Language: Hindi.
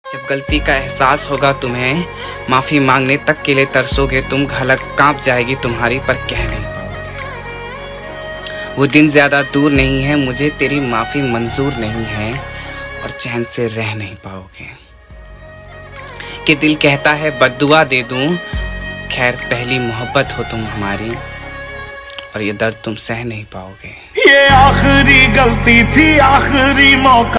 जब गलती का एहसास होगा तुम्हें, माफी मांगने तक के लिए तरसोगे तुम, हालत कांप जाएगी तुम्हारी पर कह नहीं पाओगे। वो दिन ज्यादा दूर नहीं है, मुझे तेरी माफी मंजूर नहीं है और चैन से रह नहीं पाओगे। कि दिल कहता है बद्दुआ दे दूं, खैर पहली मोहब्बत हो तुम हमारी और ये दर्द तुम सह नहीं पाओगे। ये आखिरी गलती थी, आखिरी मौका।